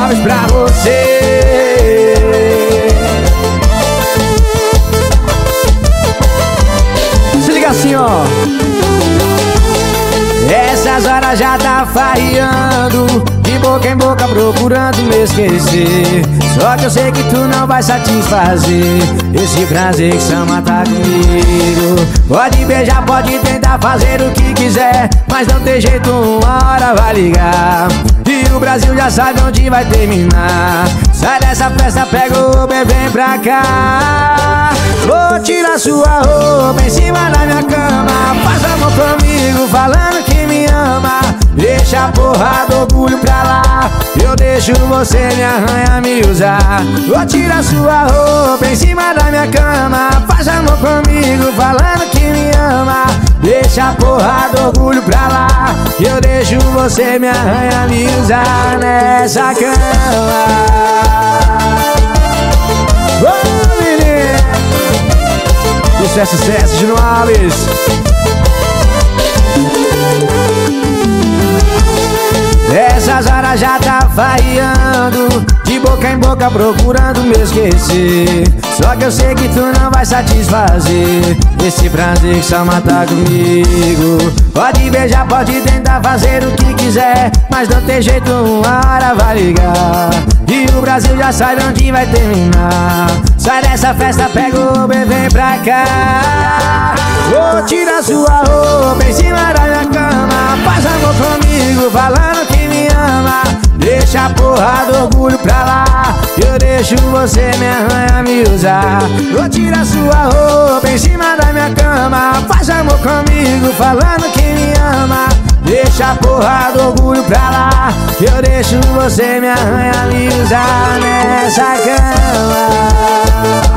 Alves pra você. Se liga assim, ó. Essas horas já tá farreando, de boca em boca procurando me esquecer. Só que eu sei que tu não vai satisfazer esse prazer que só mata comigo. Pode beijar, pode tentar fazer o que quiser, mas não tem jeito, uma hora vai ligar e o Brasil já sabe onde vai terminar. Sai dessa festa, pega o Uber, vem pra cá. Vou tirar sua roupa em cima da minha cama, faz amor comigo falando que me ama. Deixa a porra do orgulho pra lá, eu deixo você me arranhar, me usar. Vou tirar sua roupa em cima da minha cama, faz amor comigo falando que me ama. Deixa a porra do orgulho pra lá, eu deixo você me arranhar, me usar nessa cama. Ô menino, isso é sucesso, Juno Alves. Essas horas já tá farreando, de boca em boca procurando me esquecer. Só que eu sei que tu não vai satisfazer esse prazer que só mata comigo. Pode beijar, pode tentar fazer o que quiser, mas não tem jeito, uma hora vai ligar e o Brasil já sabe onde vai terminar. Sai dessa festa, pega o Uber, vem pra cá. Vou tirar sua roupa em cima da minha cama, faz amor comigo falando que me ama. Deixa a porra do orgulho pra lá, eu deixo você me arranhar, me usar. Vou tirar sua roupa em cima da minha cama, faz amor comigo falando que me ama. Deixa a porra do orgulho pra lá, eu deixo você me arranhar, me usar nessa cama.